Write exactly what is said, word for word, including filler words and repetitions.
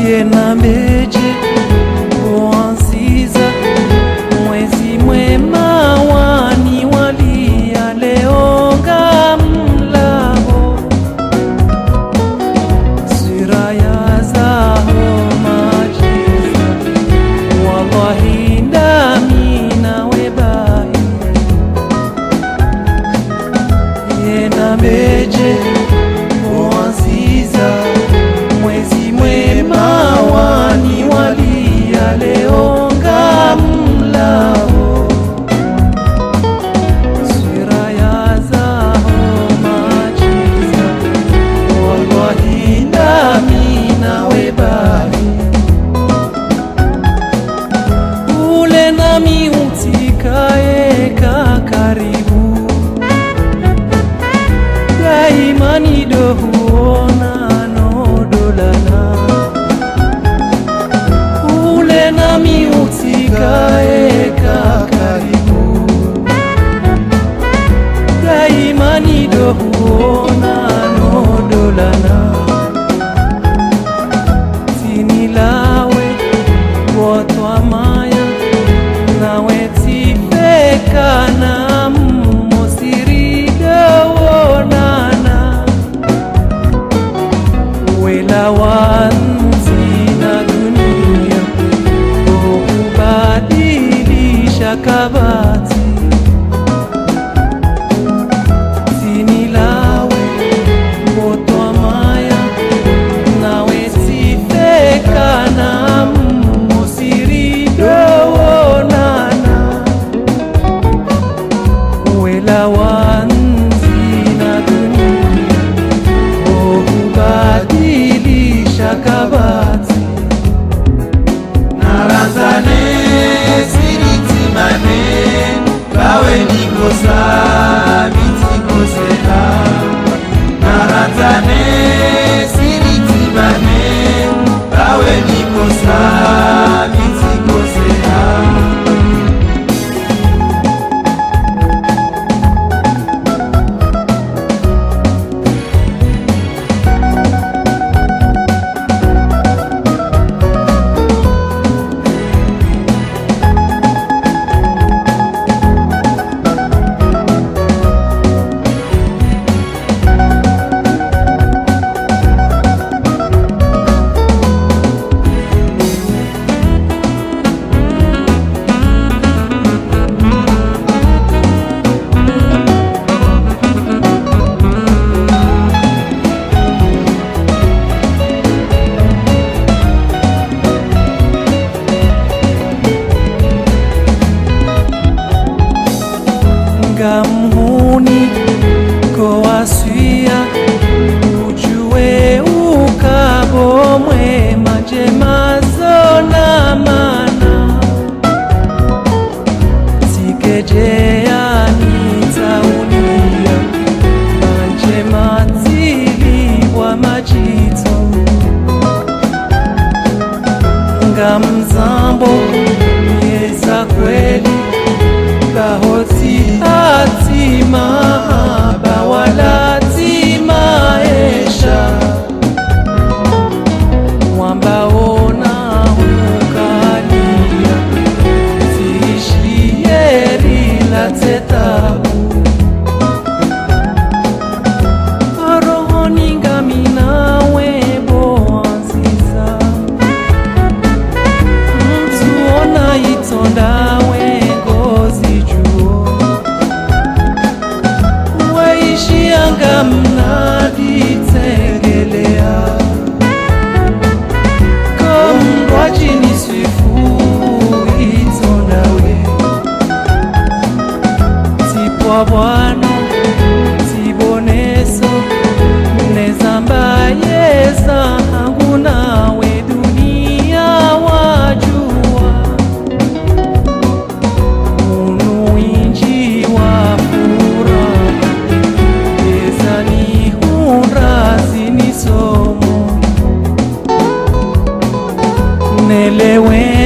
yena mbeje oanziza mwezi mwema wani walia leo ngamlabo siraya zaho majiza wallahi ndami nawe bahi yena mbeje oanziza mwezi mwema wani walia leo ngamlabo siraya zaho majiza wallahi ndami nawe bahi ule nami utikaye kakaribu imani dohuona no dolana ule nami utikae kakaribu imani dohuona no dolana sinilawe wotwa maya nawe tifekana wanzi na dunia kubadilisha kabati sinilawe moto wa maya nawe sifekana musiri doonana wela wanzi na dunia kubadilisha kabati narazane siritimane bawe nikosa bitikoseka narazane siritimane bawe nikosa bitikoseka ngamhuni koaswia ujue ukabo mwema jemazo na mana sikejea nitaulia manje matili wa majito ngamzambo yeza kweli bahoti hatima bawalatima esha wambaona ukalia zishieri la tetabu arohoni ngamina webo anziza mtu ona itonda wengozi juo waishianga mnaditengelea komrwajini swifu itondawe tipwa bwana tiboneso nezambayeza hangunawe dunia wajua unu inji wa furaha ezani hunrazi ni somo nelewe